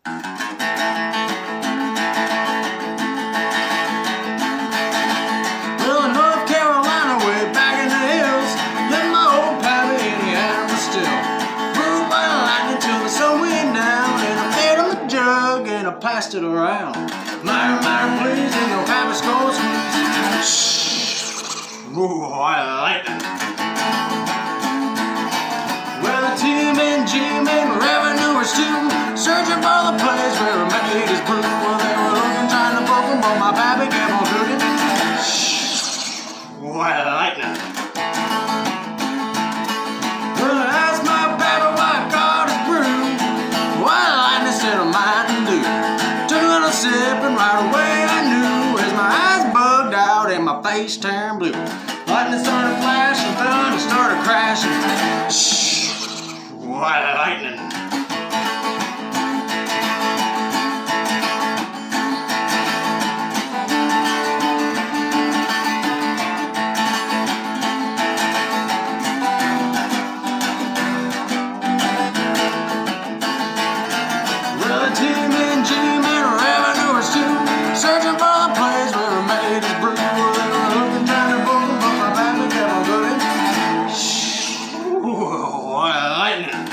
Well, in North Carolina, way back in the hills, lived my old pappy and he had still. Moved by the lightning till the sun went down, and I fed him a jug and I passed it around. Myra, please, ain't no pappy skull squeeze. Shh, ooh, I like that. Well, the T-men, G-men, revenuers too, searching for the place where he made his brew. Well, they were looking, trying to poke him, but my pappy kept on cooking. Shh, ooh, I like that. Well, I asked my pappy why I called his brew. Why lightning said of Mountain Dew. Took a little sip and right away I knew, as my eyes bugged out and my face turned blue. Lightning started flashing, thunder started crashing. Shh, white lightning. Well, the T-men, G-men, revenuers too, searching for the place where we made his brew. Well, they were looking, trying to book him, but my pappy kept on cooking. Shh, white lightning.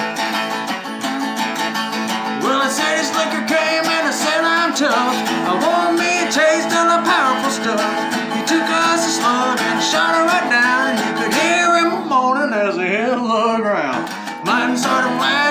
Well, I said his liquor came and I said I'm tough. I want me a taste of the powerful stuff. He took us a slug and shot it right down, and you could hear him moaning as he hit the ground. Lightning started flashing.